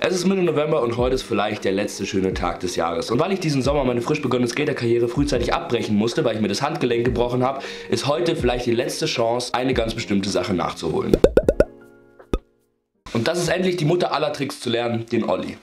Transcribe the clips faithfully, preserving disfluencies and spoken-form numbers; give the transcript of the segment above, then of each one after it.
Es ist Mitte November und heute ist vielleicht der letzte schöne Tag des Jahres. Und weil ich diesen Sommer meine frisch begonnene Skaterkarriere frühzeitig abbrechen musste, weil ich mir das Handgelenk gebrochen habe, ist heute vielleicht die letzte Chance, eine ganz bestimmte Sache nachzuholen. Und das ist endlich die Mutter aller Tricks zu lernen, den Ollie.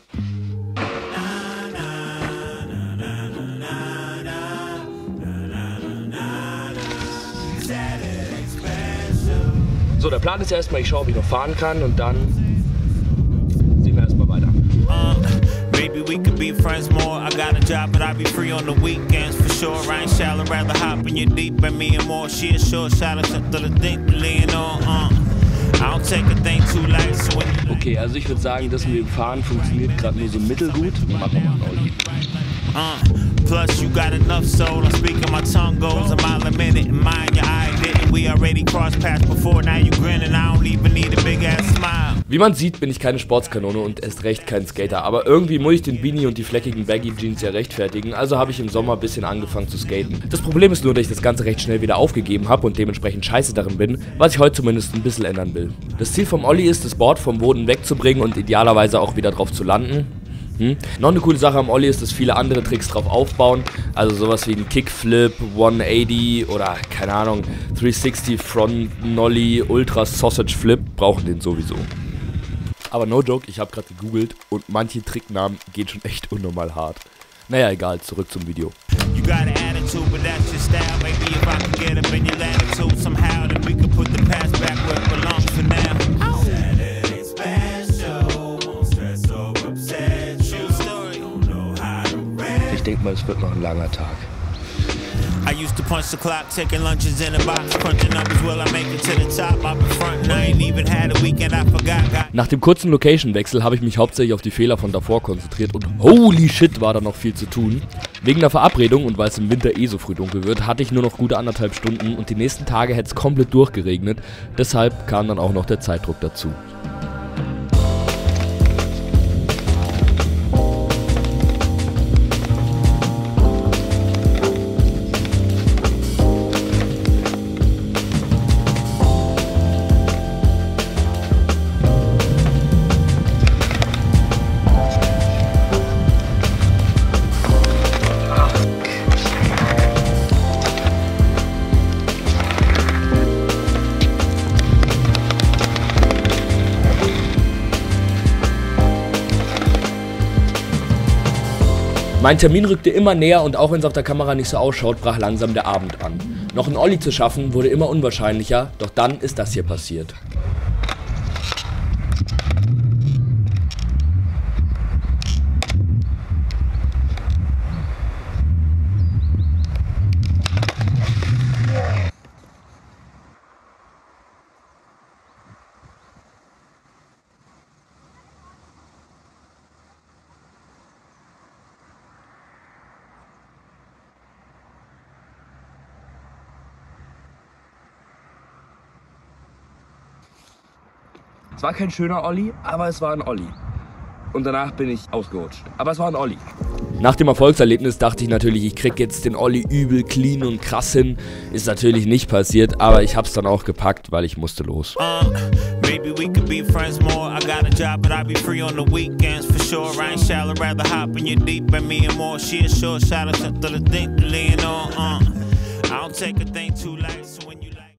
So, der Plan ist ja erstmal, ich schaue, ob ich noch fahren kann und dann sehen wir erstmal weiter. Uh, baby, we could be friends more. I got a job, but I be free on the weekends for sure. I ain't shallow, rather hop in you deep and me and more. She is short, shout out to the thing, lean on. Uh, I don't take a thing too light, so when you... Okay, also ich würde sagen, das mit dem Fahren funktioniert gerade nur so mittelgut. Machen wir mal einen Ollie. Uh, plus you got enough soul. I'm speaking my tongue goes a mile a minute and mind your eye didn't. We already crossed paths before, now you grinning. I don't even need a big ass smile. Wie man sieht, bin ich keine Sportskanone und erst recht kein Skater, aber irgendwie muss ich den Beanie und die fleckigen Baggy Jeans ja rechtfertigen, also habe ich im Sommer ein bisschen angefangen zu skaten. Das Problem ist nur, dass ich das Ganze recht schnell wieder aufgegeben habe und dementsprechend scheiße darin bin, was ich heute zumindest ein bisschen ändern will. Das Ziel vom Ollie ist, das Board vom Boden wegzubringen und idealerweise auch wieder drauf zu landen. Hm? Noch eine coole Sache am Ollie ist, dass viele andere Tricks drauf aufbauen, also sowas wie ein Kickflip, hundertachtzig oder keine Ahnung, dreihundertsechzig Front Nollie, Ultra Sausage Flip brauchen den sowieso. Aber no joke, ich habe gerade gegoogelt und manche Tricknamen gehen schon echt unnormal hart. Naja, egal, zurück zum Video. Ich denke mal, es wird noch ein langer Tag. I used to punch the clock, taking lunches in a box, crunching numbers will I make it to the top. I've been frontin', I ain't even had a weekend, I forgot. Nach dem kurzen Location-Wechsel habe ich mich hauptsächlich auf die Fehler von davor konzentriert und holy shit war da noch viel zu tun. Wegen der Verabredung und weil es im Winter eh so früh dunkel wird, hatte ich nur noch gute anderthalb Stunden und die nächsten Tage hätte es komplett durchgeregnet. Deshalb kam dann auch noch der Zeitdruck dazu. Mein Termin rückte immer näher und auch wenn es auf der Kamera nicht so ausschaut, brach langsam der Abend an. Noch einen Ollie zu schaffen wurde immer unwahrscheinlicher, doch dann ist das hier passiert. Es war kein schöner Ollie, aber es war ein Ollie. Und danach bin ich ausgerutscht. Aber es war ein Ollie. Nach dem Erfolgserlebnis dachte ich natürlich, ich krieg jetzt den Ollie übel clean und krass hin. Ist natürlich nicht passiert, aber ich hab's dann auch gepackt, weil ich musste los. Uh, baby, we could be friends more. I got a job, but I be free on the weekends for sure. I ain't shallow, rather hop in you deep and me and more. She is short, shout out to the thing, lean on. Uh, I don't take a thing too light, so when